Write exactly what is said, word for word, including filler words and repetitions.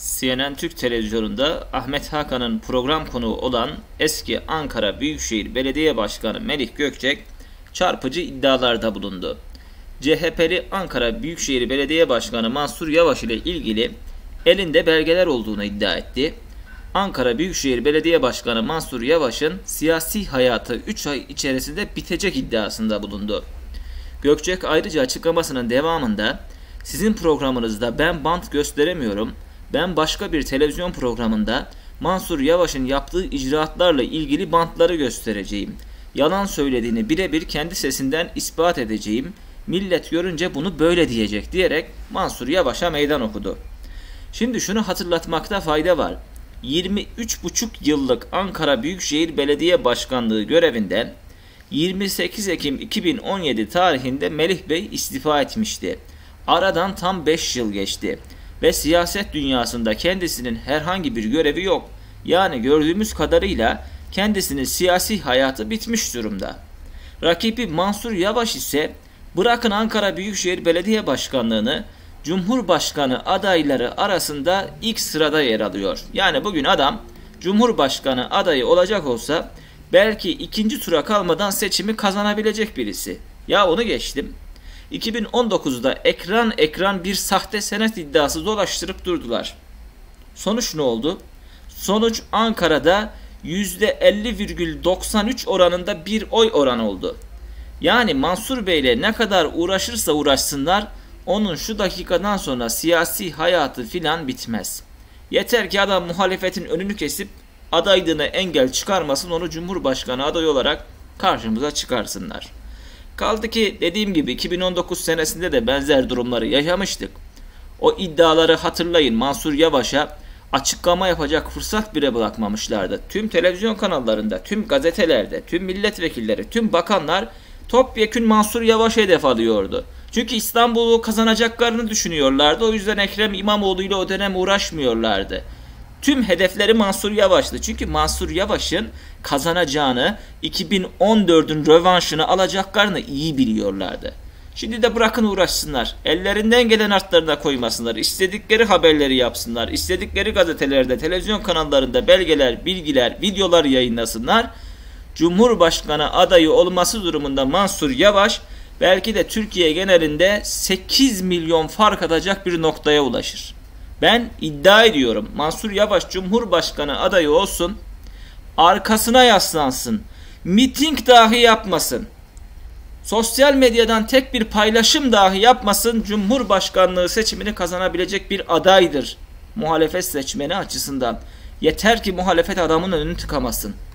C N N Türk Televizyonu'nda Ahmet Hakan'ın program konuğu olan eski Ankara Büyükşehir Belediye Başkanı Melih Gökçek çarpıcı iddialarda bulundu. C H P'li Ankara Büyükşehir Belediye Başkanı Mansur Yavaş ile ilgili elinde belgeler olduğunu iddia etti. Ankara Büyükşehir Belediye Başkanı Mansur Yavaş'ın siyasi hayatı üç ay içerisinde bitecek iddiasında bulundu. Gökçek ayrıca açıklamasının devamında "Sizin programınızda ben bant gösteremiyorum. Ben başka bir televizyon programında Mansur Yavaş'ın yaptığı icraatlarla ilgili bantları göstereceğim. Yalan söylediğini birebir kendi sesinden ispat edeceğim. Millet görünce bunu böyle diyecek" diyerek Mansur Yavaş'a meydan okudu. Şimdi şunu hatırlatmakta fayda var. yirmi üç buçuk yıllık Ankara Büyükşehir Belediye Başkanlığı görevinden yirmi sekiz Ekim iki bin on yedi tarihinde Melih Bey istifa etmişti. Aradan tam beş yıl geçti ve siyaset dünyasında kendisinin herhangi bir görevi yok. Yani gördüğümüz kadarıyla kendisinin siyasi hayatı bitmiş durumda. Rakibi Mansur Yavaş ise bırakın Ankara Büyükşehir Belediye Başkanlığı'nı, Cumhurbaşkanı adayları arasında ilk sırada yer alıyor. Yani bugün adam Cumhurbaşkanı adayı olacak olsa belki ikinci tura kalmadan seçimi kazanabilecek birisi. Ya onu geçtim. iki bin on dokuzda ekran ekran bir sahte senet iddiası dolaştırıp durdular. Sonuç ne oldu? Sonuç Ankara'da yüzde elli virgül doksan üç oranında bir oy oranı oldu. Yani Mansur Bey'le ne kadar uğraşırsa uğraşsınlar onun şu dakikadan sonra siyasi hayatı filan bitmez. Yeter ki adam muhalefetin önünü kesip adaylığına engel çıkarmasın, onu Cumhurbaşkanı adayı olarak karşımıza çıkarsınlar. Kaldı ki dediğim gibi iki bin on dokuz senesinde de benzer durumları yaşamıştık. O iddiaları hatırlayın, Mansur Yavaş'a açıklama yapacak fırsat bile bırakmamışlardı. Tüm televizyon kanallarında, tüm gazetelerde, tüm milletvekilleri, tüm bakanlar topyekün Mansur Yavaş'a hedef alıyordu. Çünkü İstanbul'u kazanacaklarını düşünüyorlardı. O yüzden Ekrem İmamoğlu ile o dönem uğraşmıyorlardı. Tüm hedefleri Mansur Yavaş'tı. Çünkü Mansur Yavaş'ın kazanacağını, iki bin on dördün rövanşını alacaklarını iyi biliyorlardı. Şimdi de bırakın uğraşsınlar. Ellerinden gelen artlarına koymasınlar. İstedikleri haberleri yapsınlar. İstedikleri gazetelerde, televizyon kanallarında belgeler, bilgiler, videolar yayınlasınlar. Cumhurbaşkanı adayı olması durumunda Mansur Yavaş belki de Türkiye genelinde sekiz milyon fark atacak bir noktaya ulaşır. Ben iddia ediyorum, Mansur Yavaş Cumhurbaşkanı adayı olsun, arkasına yaslansın, miting dahi yapmasın, sosyal medyadan tek bir paylaşım dahi yapmasın, Cumhurbaşkanlığı seçimini kazanabilecek bir adaydır muhalefet seçmeni açısından. Yeter ki muhalefet adamın önünü tıkamasın.